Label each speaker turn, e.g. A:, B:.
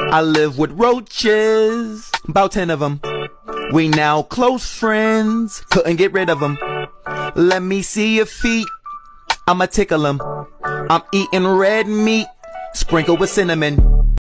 A: I live with roaches, about 10 of them. We now close friends, couldn't get rid of them. Let me see your feet, I'ma tickle them. I'm eating red meat, sprinkled with cinnamon.